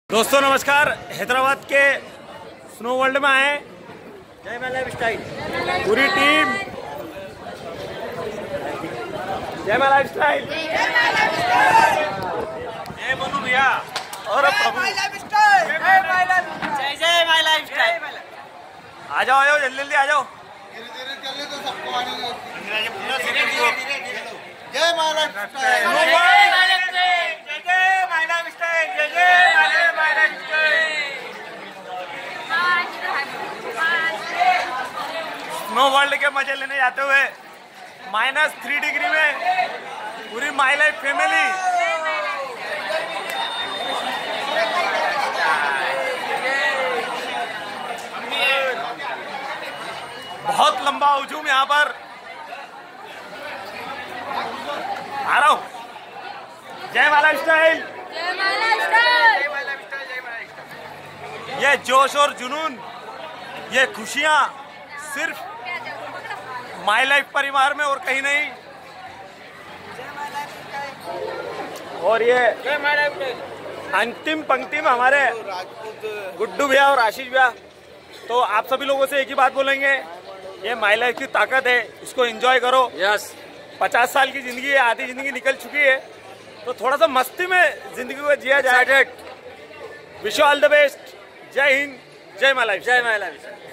दोस्तों नमस्कार। हैदराबाद के स्नो वर्ल्ड में आए। जय माय लाइफ स्टाइल पूरी टीम। जय माय लाइफ स्टाइल। जय बोलू भैया और प्रभु। जय जय माय लाइफ स्टाइल। आ जाओ जल्दी जल्दी आ जाओ। धीरे चले तो सबको आने जय my life style. Snow world के मजे लेने जाते हुए -3 डिग्री में पूरी माय लाइफ फैमिली। बहुत लंबा हुजूम यहाँ पर। आ रहा हूँ। जय माय लाइफ स्टाइल। ये जोश और जुनून, ये खुशियाँ सिर्फ माय लाइफ परिवार में और कहीं नहीं। और ये अंतिम पंक्ति में हमारे गुड्डू भैया और आशीष भैया। तो आप सभी लोगों से एक ही बात बोलेंगे, ये माय लाइफ की ताकत है, इसको एंजॉय करो। यस 50 साल की जिंदगी है, आधी जिंदगी निकल चुकी है, तो थोड़ा सा मस्ती में जिंदगी को जिया जाए। Wish you all the best. जय हिंद, जय माय लाइफ। जय माय लाइफ।